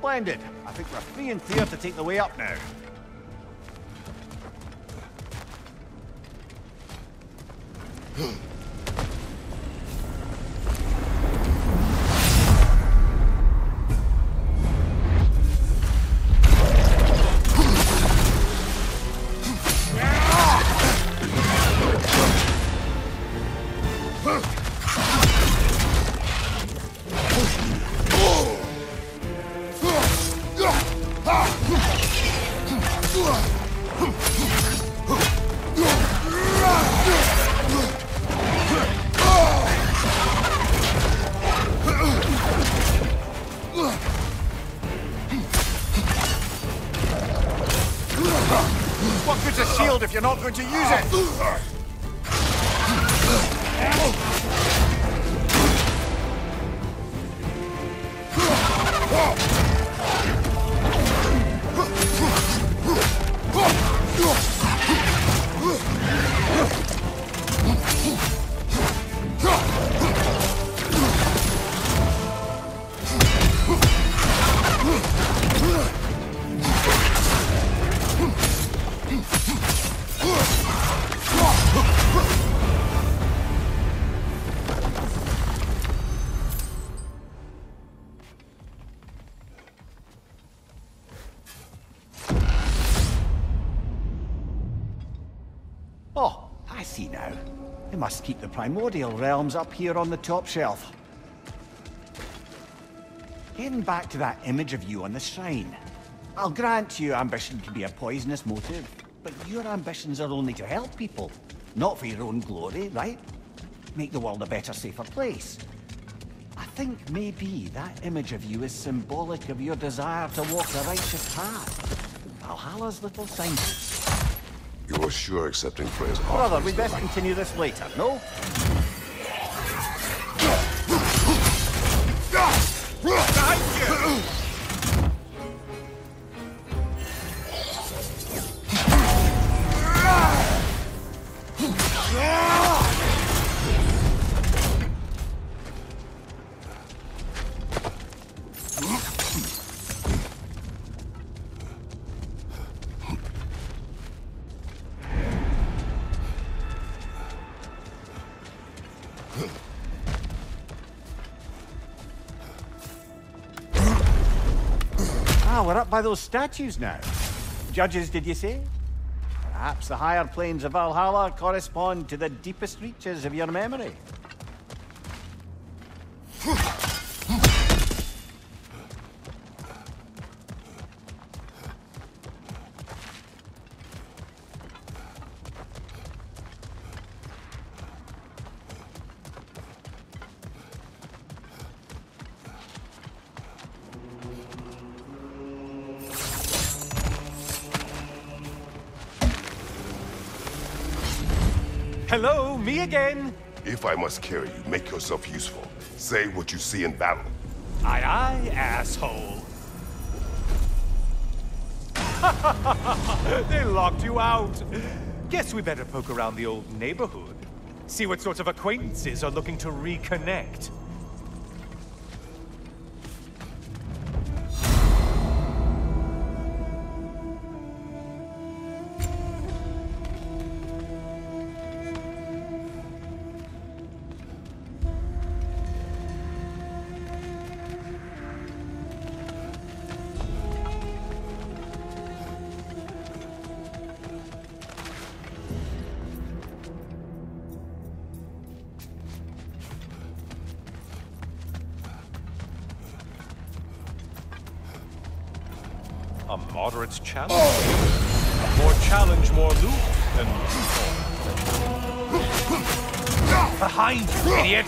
Splendid. I think we're free and clear to take the way up now. What good's a shield if you're not going to use it? Oh, I see now. They must keep the primordial realms up here on the top shelf. Getting back to that image of you on the shrine. I'll grant you ambition can be a poisonous motive, but your ambitions are only to help people, not for your own glory, right? Make the world a better, safer place. I think maybe that image of you is symbolic of your desire to walk the righteous path. Valhalla's little signpost. You're sure accepting praise Brother, offers we the best right- continue this later, no? Ah, we're up by those statues now. Judges, did you say? Perhaps the higher planes of Valhalla correspond to the deepest reaches of your memory. Hello, me again. If I must carry you, make yourself useful. Say what you see in battle. Aye, aye, asshole. They locked you out. Guess we better poke around the old neighborhood. See what sorts of acquaintances are looking to reconnect. A moderate challenge. More challenge, more loot, and behind you, idiot!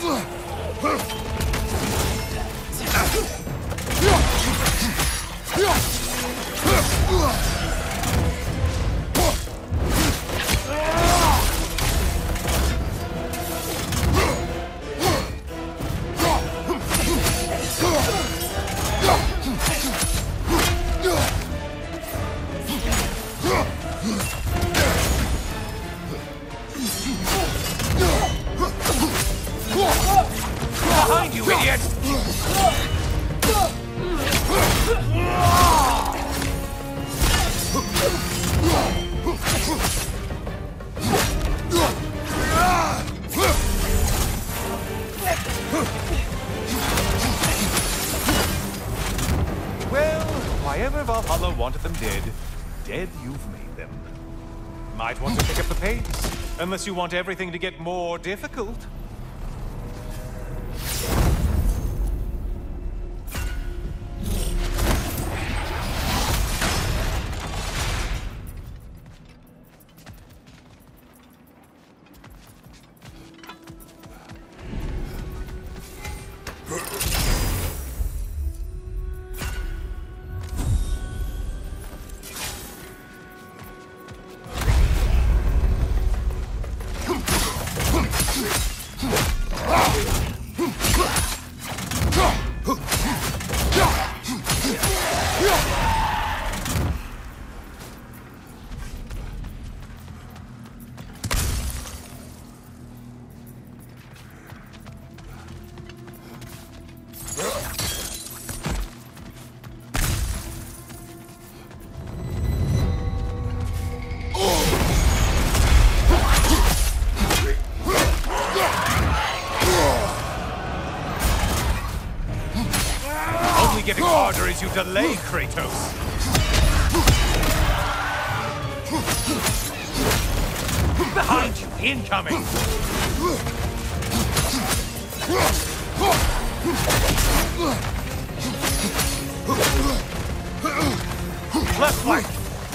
Behind you, idiot! Valhalla wanted them dead, dead you've made them. Might want to pick up the pace, unless you want everything to get more difficult. Getting harder as you delay, Kratos. Behind you, incoming. Left flank.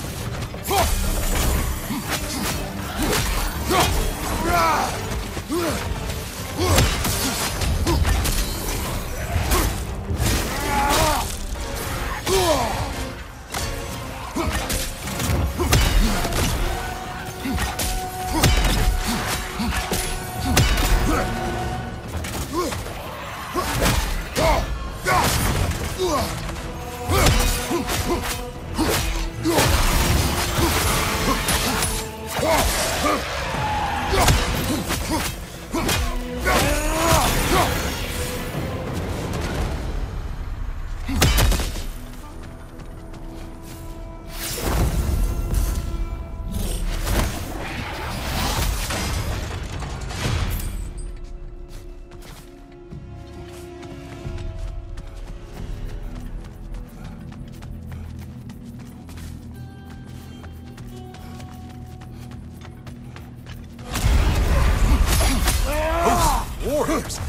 Warriors!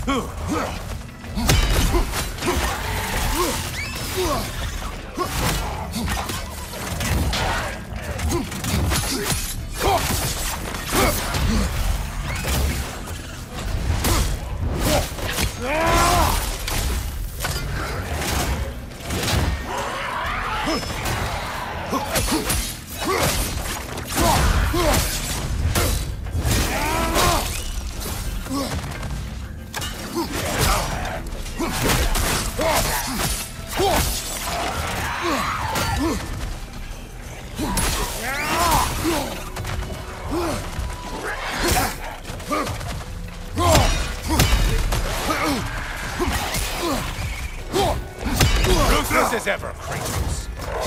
Ruthless as ever, Kratos.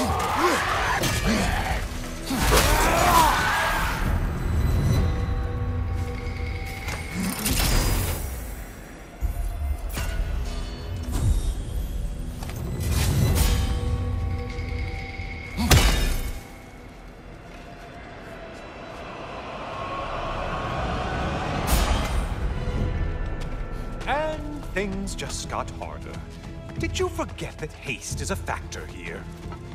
And things just got harder. Did you forget that haste is a factor here?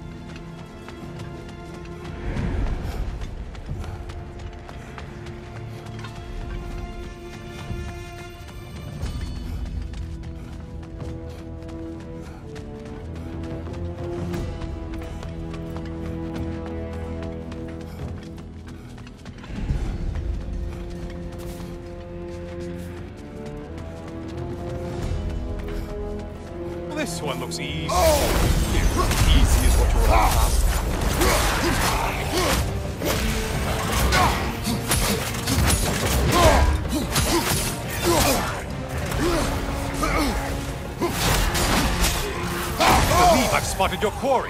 This one looks easy. Oh! Easy is what you're all about. I believe I've spotted your quarry.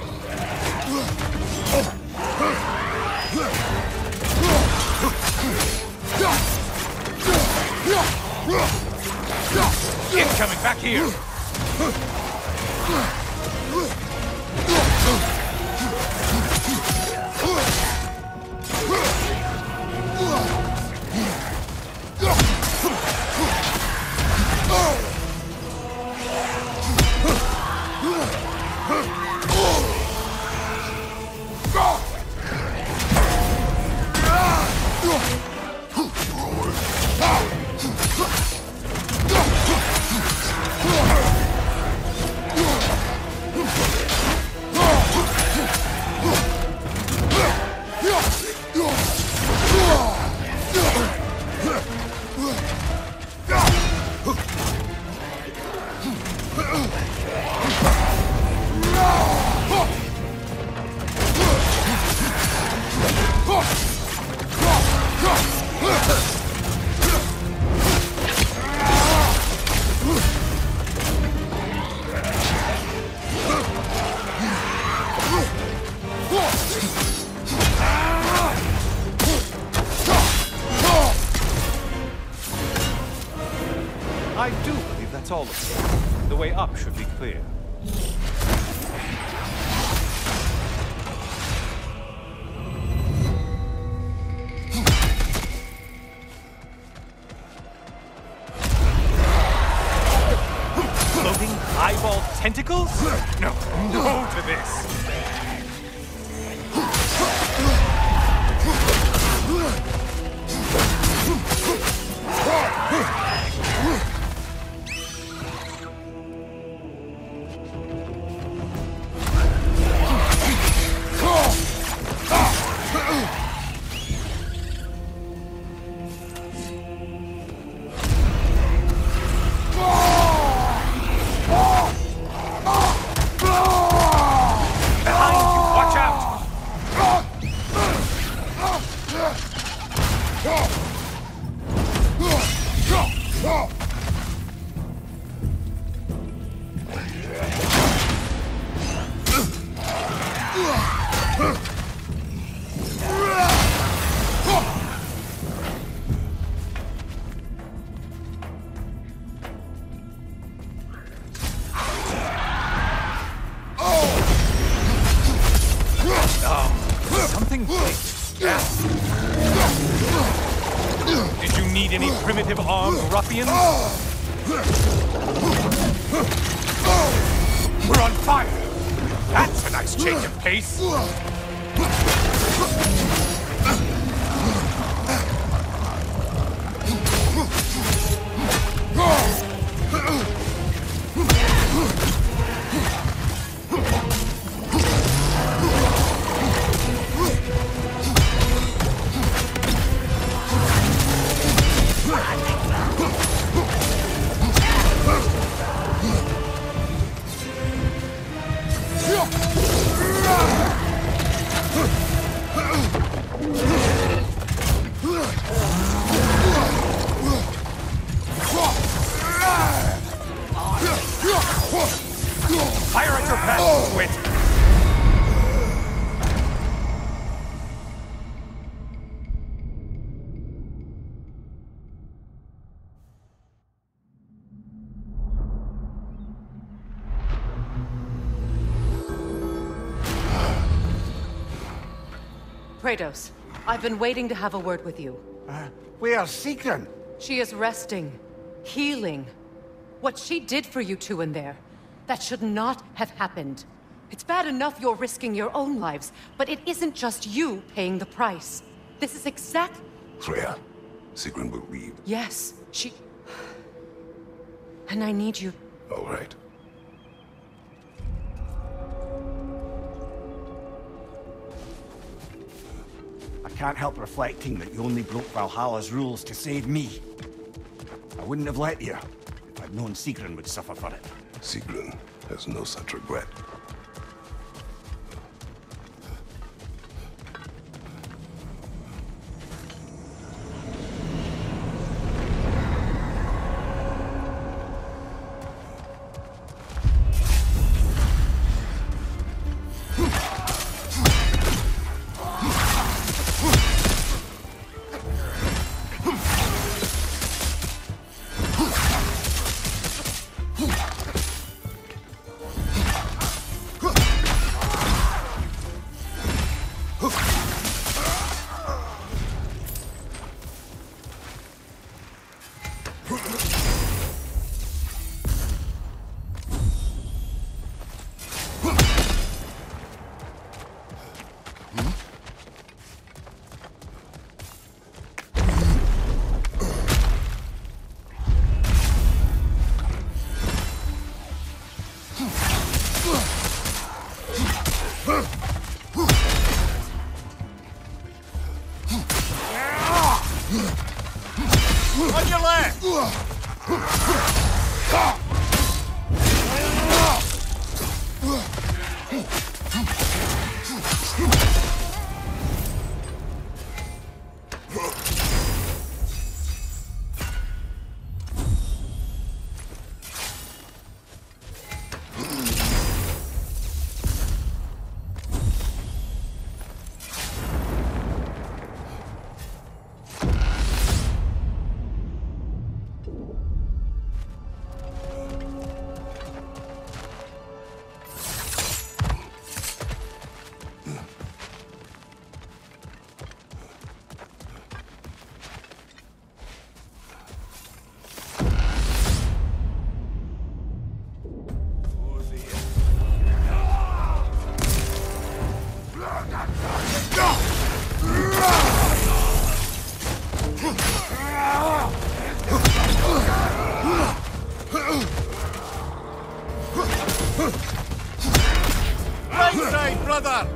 Incoming back here. I do believe that's all of it. The way up should be clear. Floating eyeball tentacles? No, no to this. Something big. Yes. Did you need any primitive armed ruffians? We're on fire! That's a nice change of pace! Fire at your back, Wit! Kratos, I've been waiting to have a word with you. Where's Sigrun? She is resting, healing. What she did for you two in there, that should not have happened. It's bad enough you're risking your own lives, but it isn't just you paying the price. This is exact... Freya, Sigrun will leave. Yes, she... And I need you... All right. I can't help reflecting that you only broke Valhalla's rules to save me. I wouldn't have let you if I'd known Sigrun would suffer for it. Sigrun has no such regret. left! Right side, brother!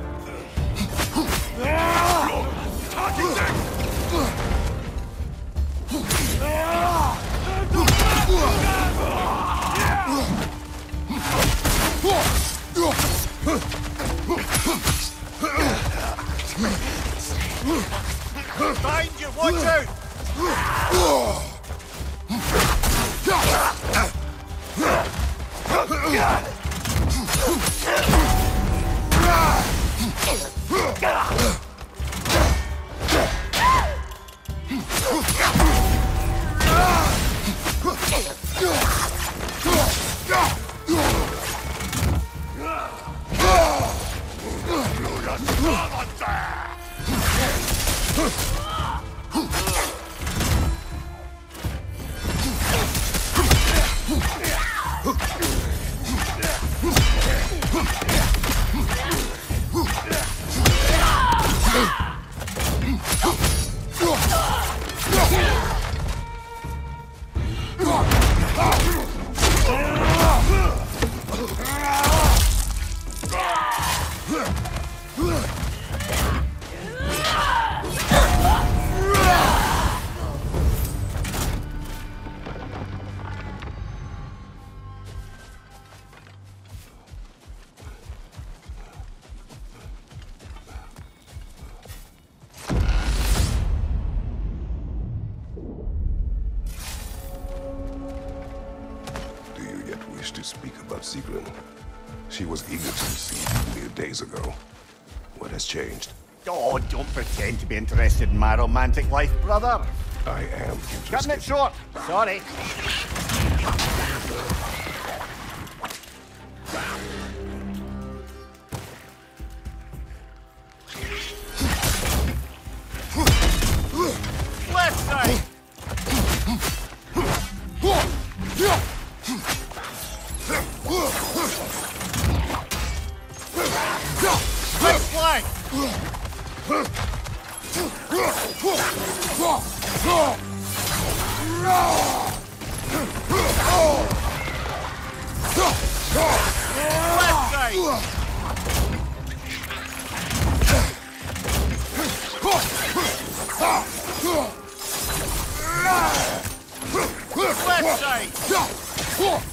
Behind you, watch out! To speak about Sigrun. She was eager to see you mere days ago. What has changed? Oh, don't pretend to be interested in my romantic life, brother. I am interested. Cutting it short. Sorry. Left side! Left flank! Left side! Left side!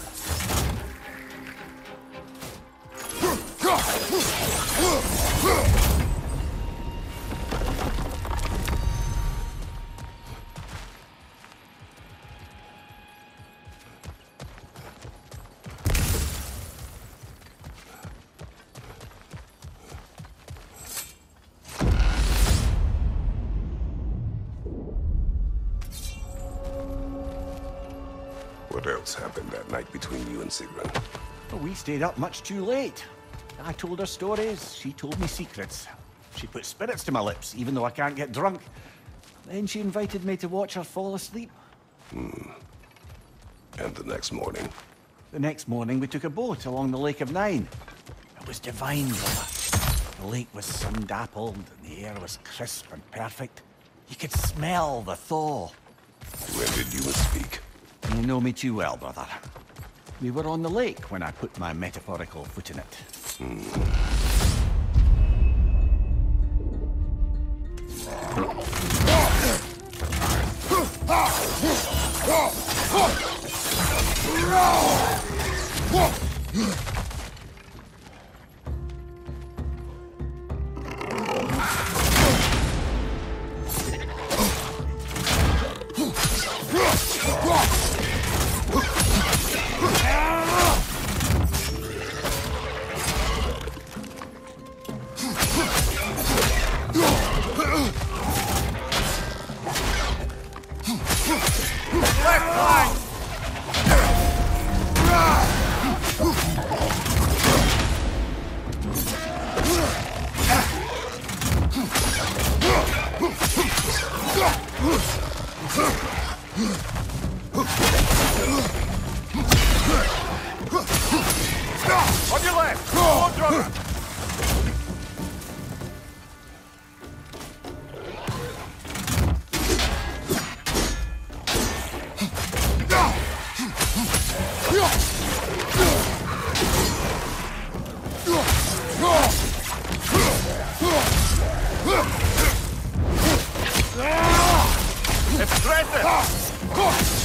What else happened that night between you and Sigrun? Well, we stayed up much too late. I told her stories, she told me secrets. She put spirits to my lips, even though I can't get drunk. Then she invited me to watch her fall asleep. And the next morning? The next morning, we took a boat along the Lake of Nine. It was divine, brother. The lake was sun-dappled, and the air was crisp and perfect. You could smell the thaw. When did you speak? You know me too well, brother. We were on the lake when I put my metaphorical foot in it. On your left! Lord Drummer! It's threatened!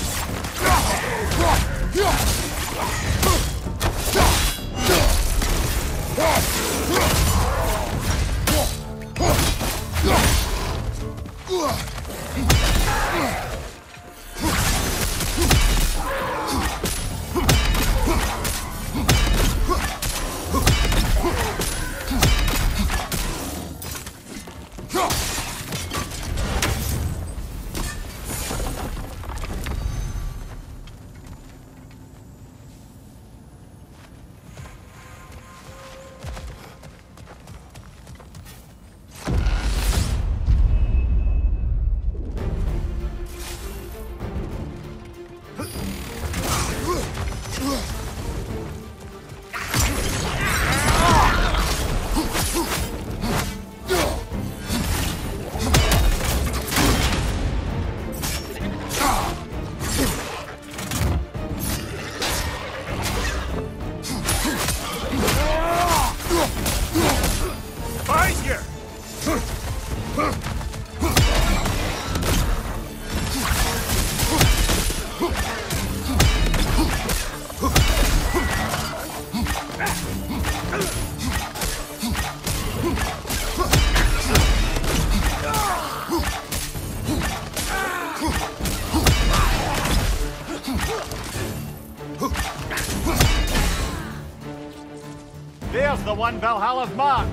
There's the one Valhalla's marked.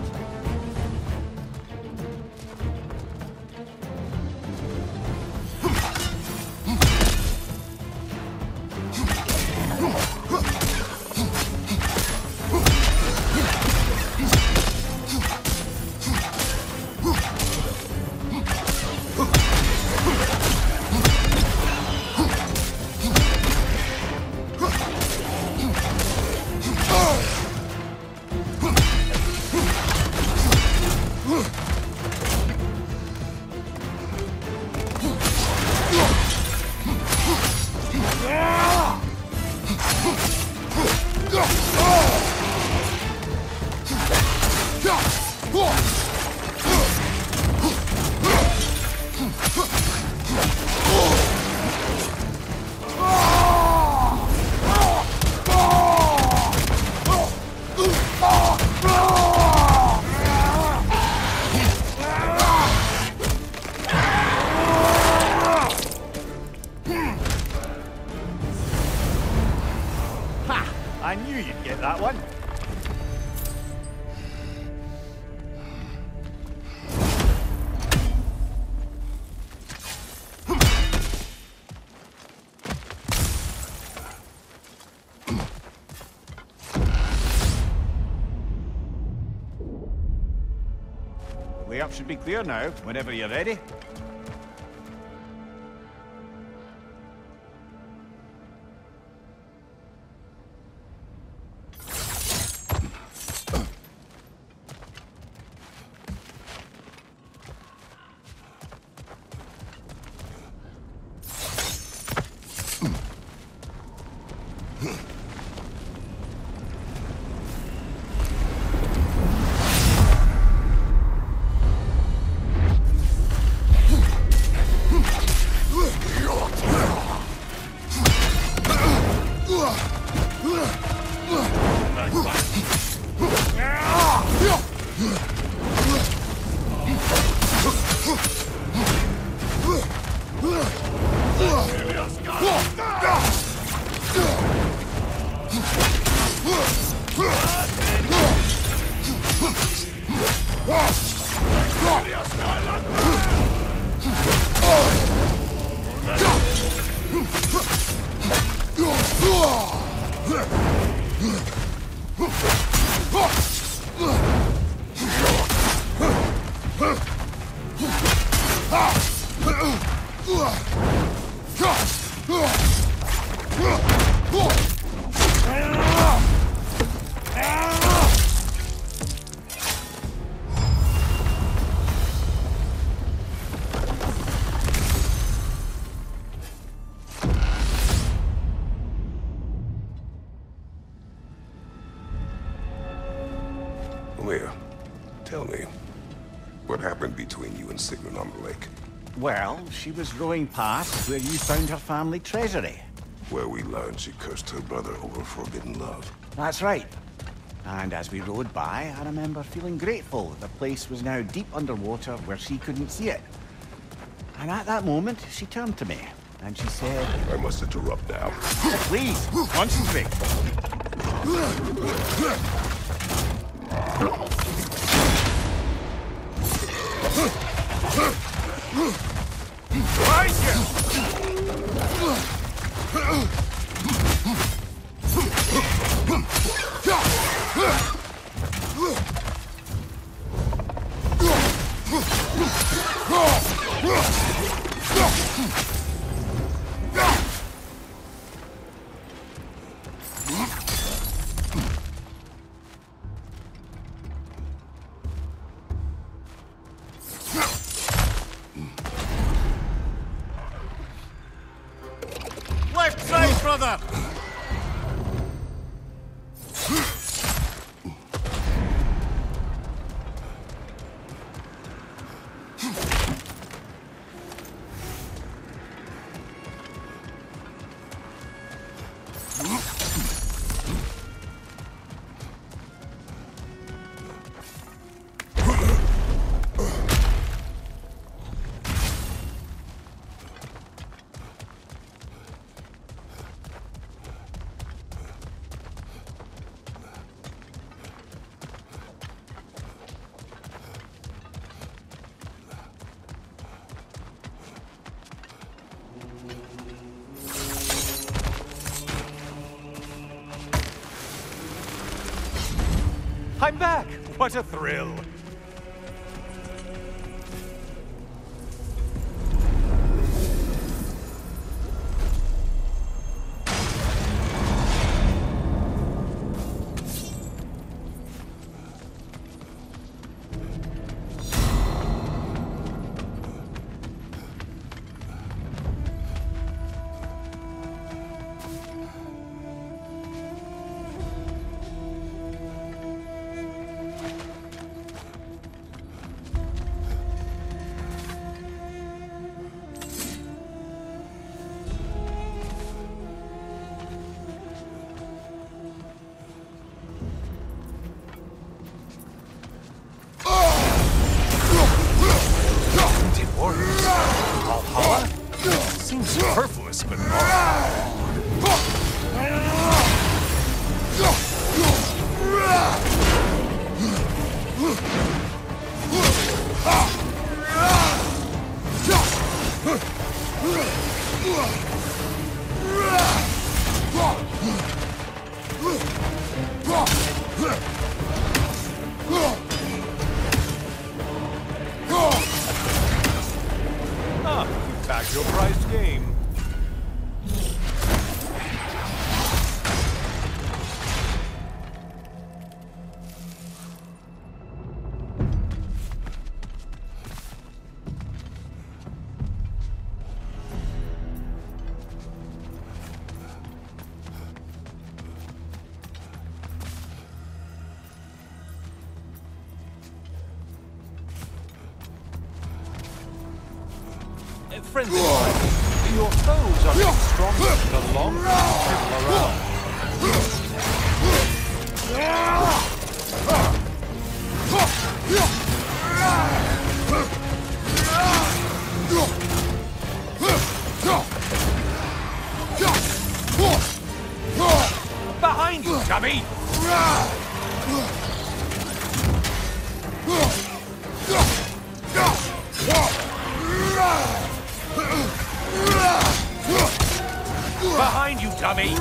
I knew you'd get that one. Way up should be clear now, whenever you're ready. Leah, tell me, what happened between you and Sigrun on the lake? Well, she was rowing past where you found her family treasury. Where we learned she cursed her brother over forbidden love. That's right. And as we rowed by, I remember feeling grateful that the place was now deep underwater where she couldn't see it. And at that moment, she turned to me, and she said... I must interrupt now. Please, concentrate. Right here! Left side, brother! I'm back! What a thrill! Valhalla? Seems superfluous, but you bagged your prized game. Friends of mine, your foes are getting stronger the longer you fiddle around. Behind you, dummy! Go! Behind you, dummy!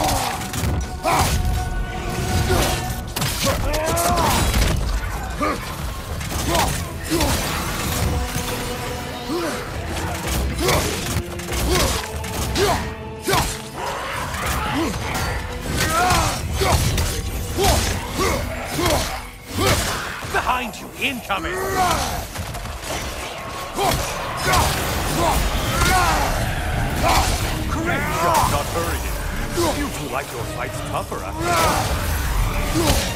Behind you, incoming! Great job not hurrying. You two like your fights tougher after that.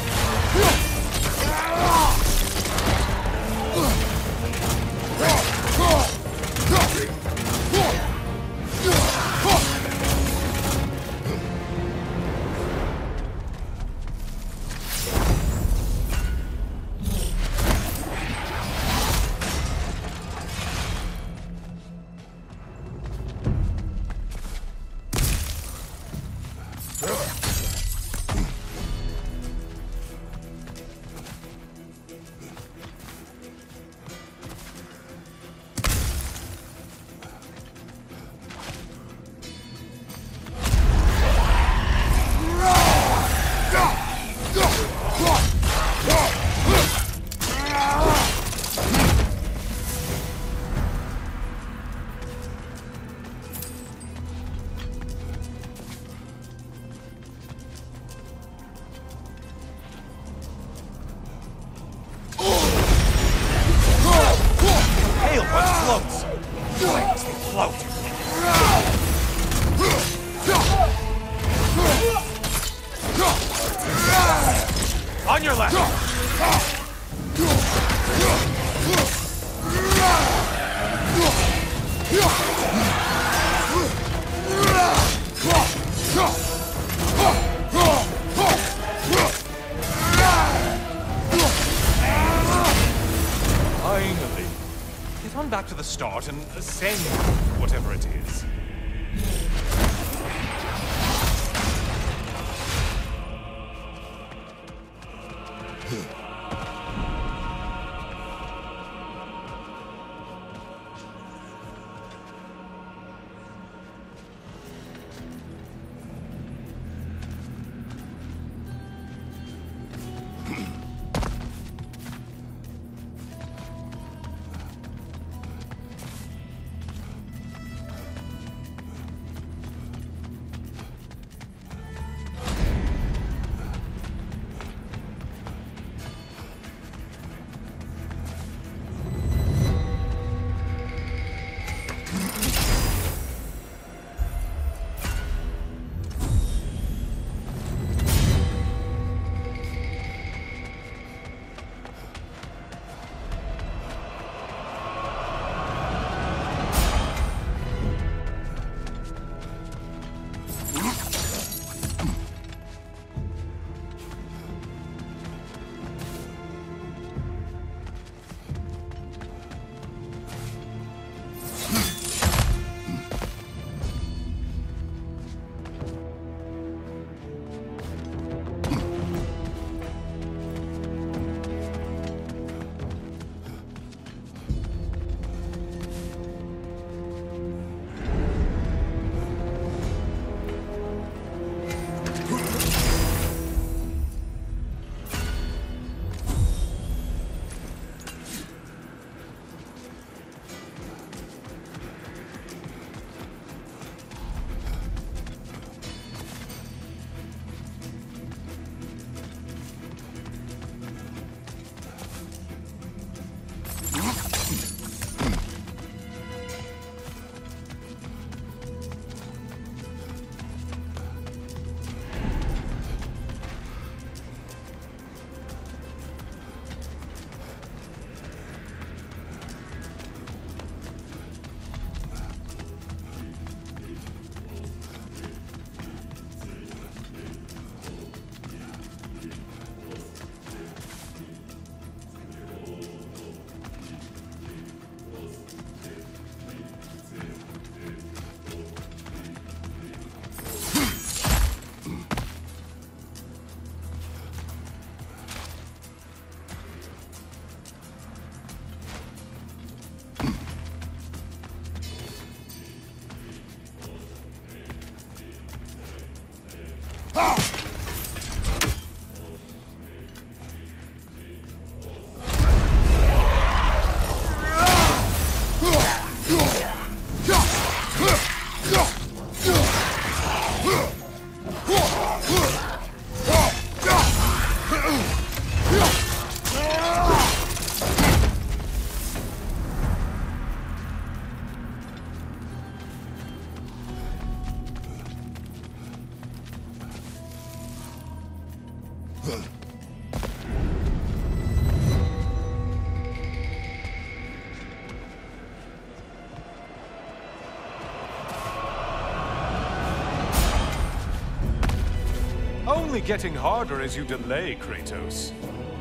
On your left! Finally. Get on back to the start and ascend whatever it is. Only getting harder as you delay, Kratos.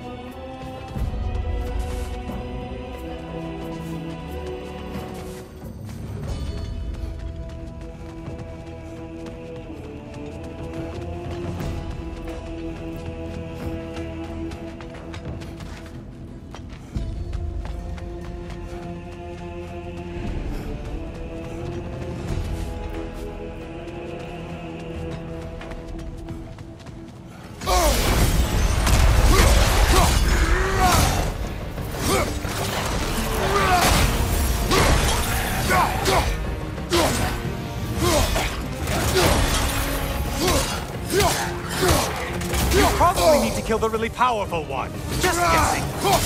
Probably need to kill the really powerful one. Just guessing.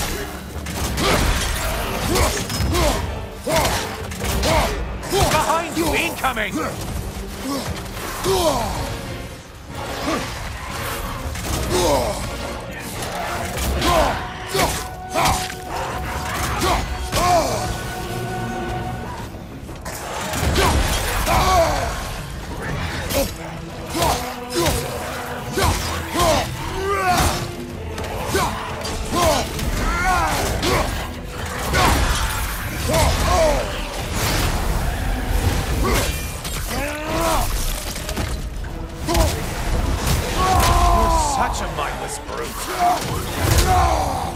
Behind you, incoming! Such a mindless brute.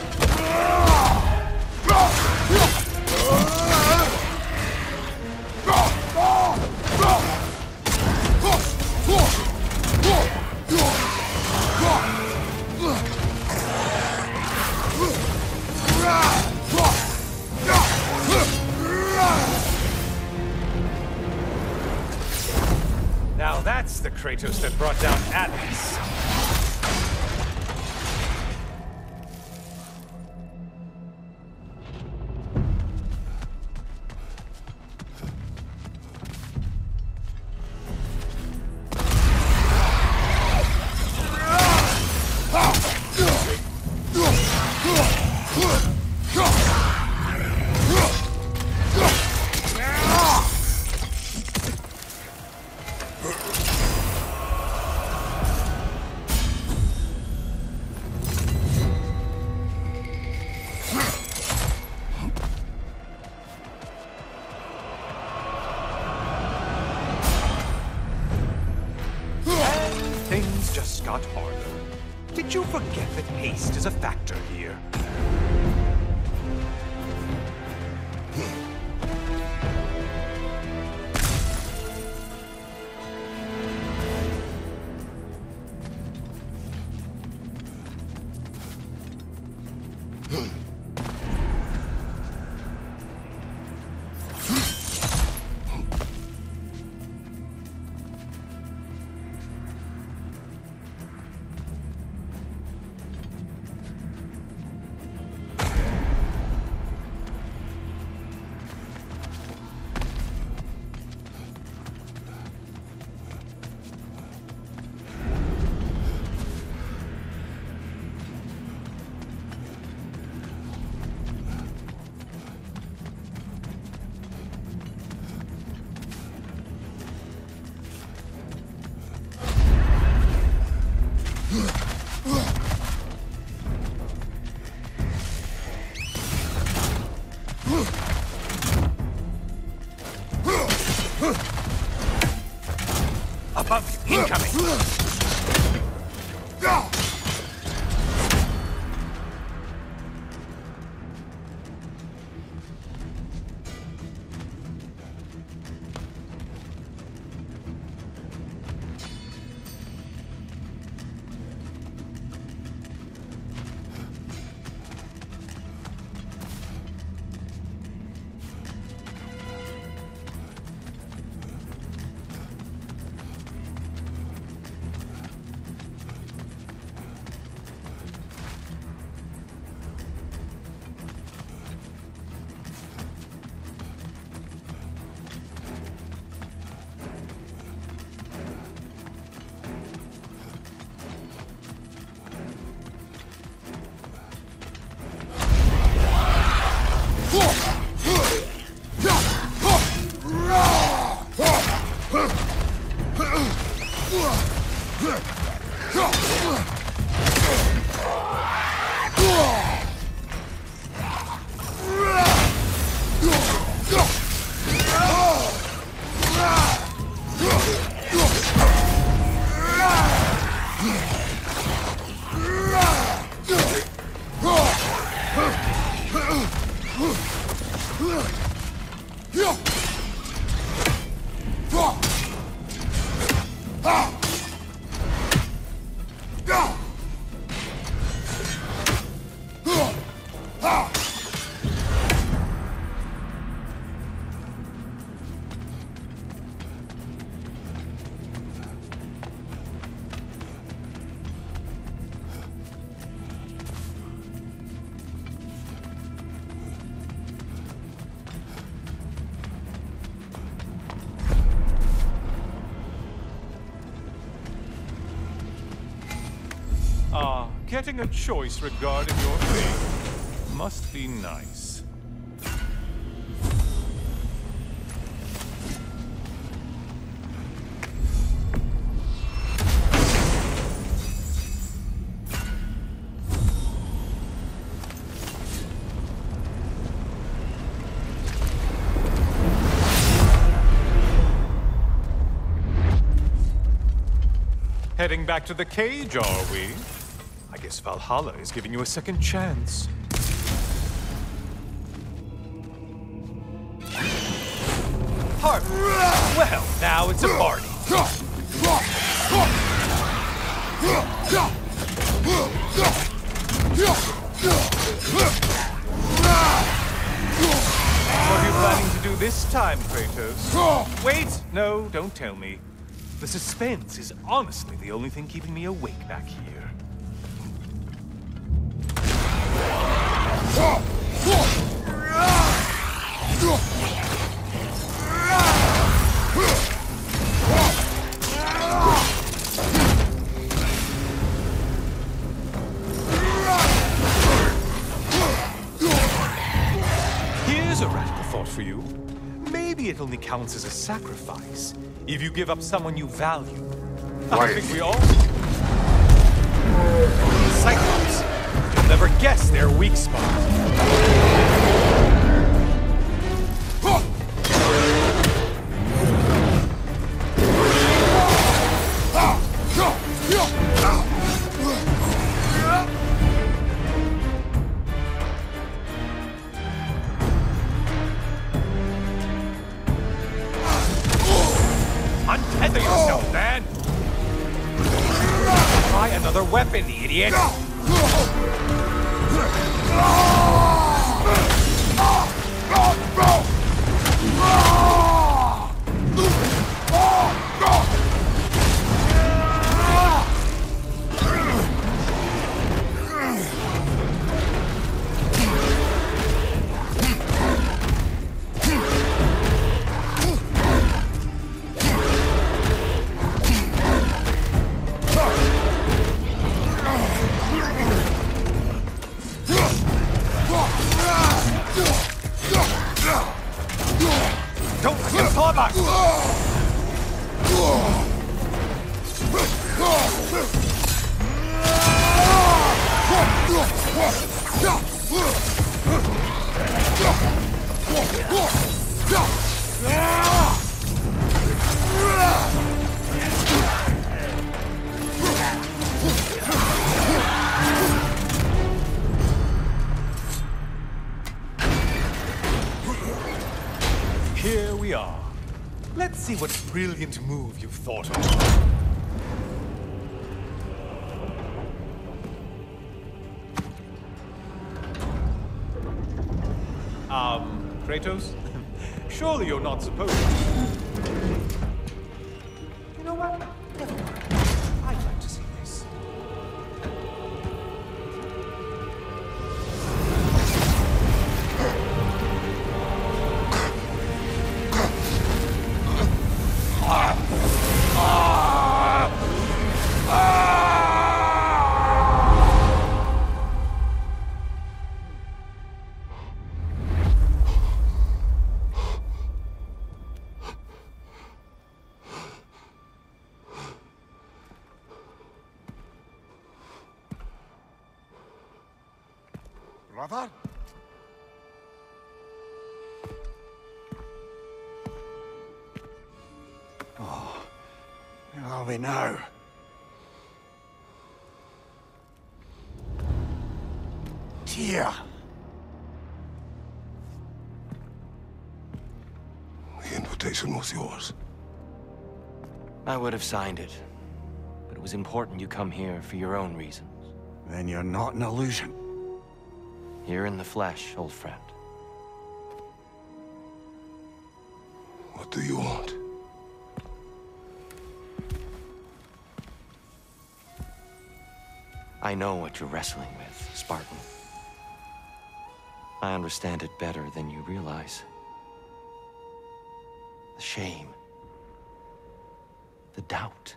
Now that's the Kratos that brought down Atlas. Things just got harder. Did you forget that haste is a factor here? Above you, incoming! Getting a choice regarding your fate must be nice. Heading back to the cage, are we? I guess Valhalla is giving you a second chance. Party! Well, now it's a party. What are you planning to do this time, Kratos? Wait! No, don't tell me. The suspense is honestly the only thing keeping me awake back here. Here's a radical thought for you. Maybe it only counts as a sacrifice if you give up someone you value. I think we all do. Cyclops. You'll never guess their weak spot. Untether yourself, man! Try another weapon, idiot! Don't let him claw back! Here we are. Let's see what brilliant move you've thought of. Kratos? Surely you're not supposed to. You know what? Never mind. I'd like to see this. brother? Where are we now? Tyr! The invitation was yours. I would have signed it, but it was important you come here for your own reasons. Then you're not an illusion. Here in the flesh, old friend. What do you want? I know what you're wrestling with, Spartan. I understand it better than you realize. The shame. The doubt.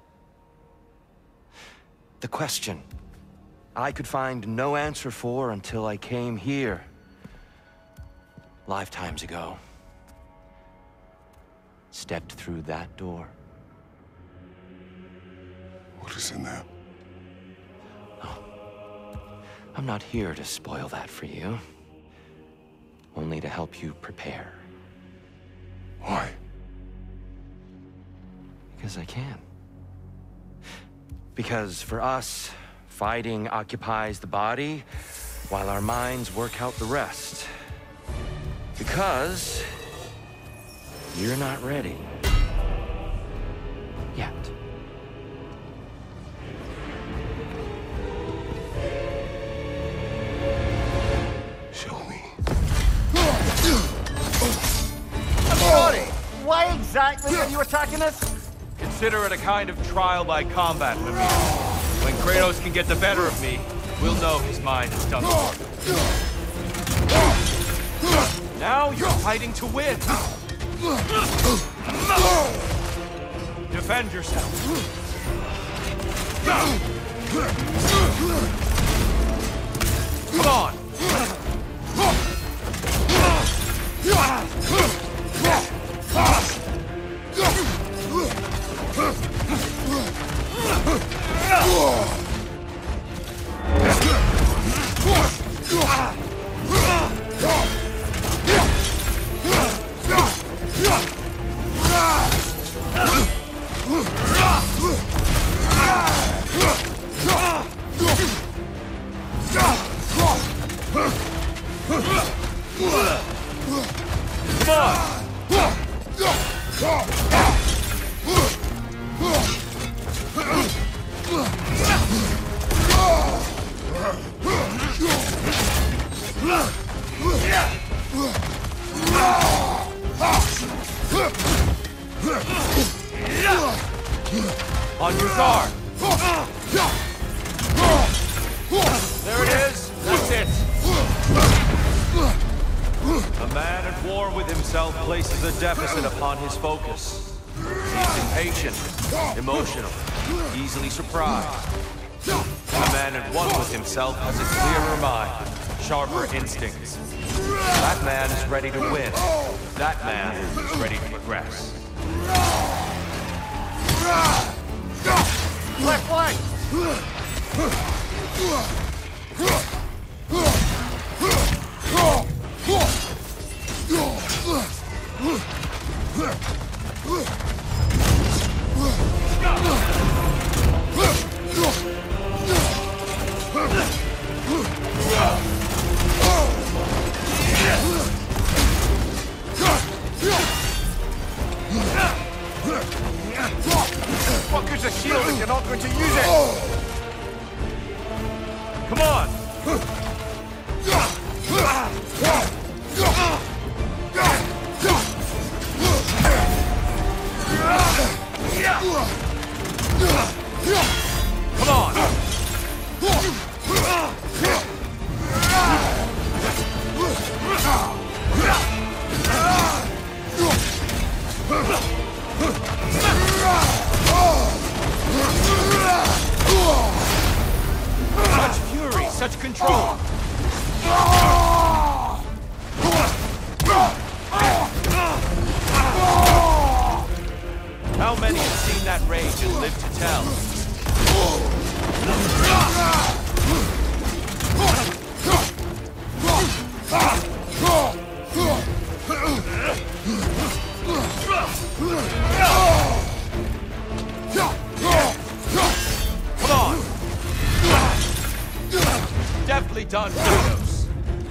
The question I could find no answer for until I came here. Lifetimes ago. Stepped through that door. What is in there? I'm not here to spoil that for you. Only to help you prepare. Why? Because I can. Because for us, fighting occupies the body, while our minds work out the rest. Because you're not ready. Yet. Show me. I'm sorry! Why exactly are you attacking us? Consider it a kind of trial by combat, Mimir. When Kratos can get the better of me, we'll know his mind is done for. Now you're fighting to win. Defend yourself. Come on. On your guard. There it is. That's it. A man at war with himself places a deficit upon his focus. He's impatient, emotional, easily surprised. A man at one with himself has a clearer mind, sharper instincts. That man is ready to win. That man is ready to progress. Left flank! What good's a shield if you're not going to use it? Come on! Come on! Such fury, such control! How many have seen that rage and lived to tell? done, Kratos.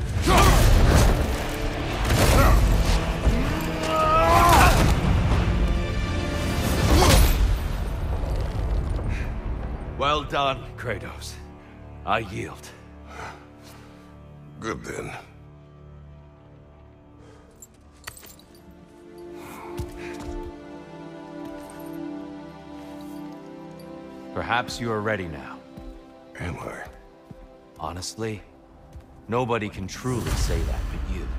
Well done, Kratos. I yield. Good then. Perhaps you are ready now. Am I? Honestly, nobody can truly say that but you.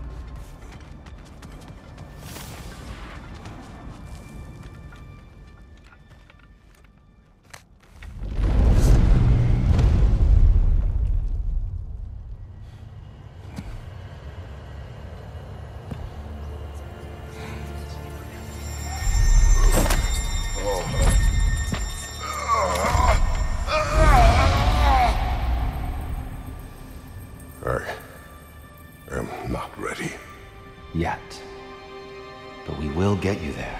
I am not ready. Yet. But we will get you there.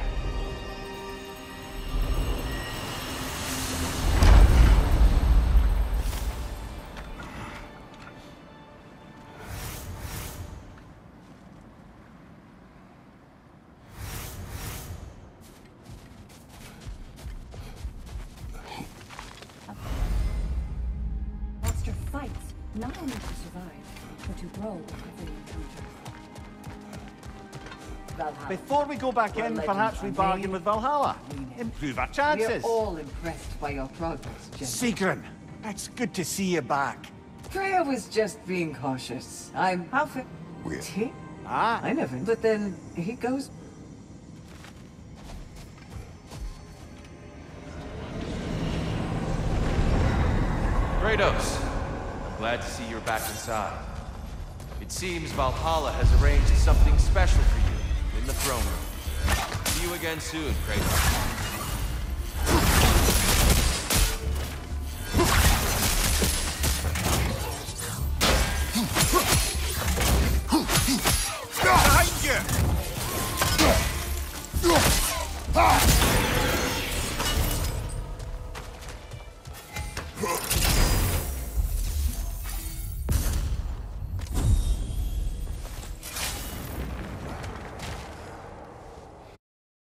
Monster fights not only to survive, but to grow with every encounter. Valhalla. Before we go back in, perhaps we bargain with Valhalla. Improve our We're chances. all impressed by your progress, General. Sigrun, it's good to see you back. Freya was just being cautious. I'm half a... We're... Ah, I never... But then he goes... Kratos, I'm glad to see you're back inside. It seems Valhalla has arranged something special for you in the throne room. See you again soon, Kratos.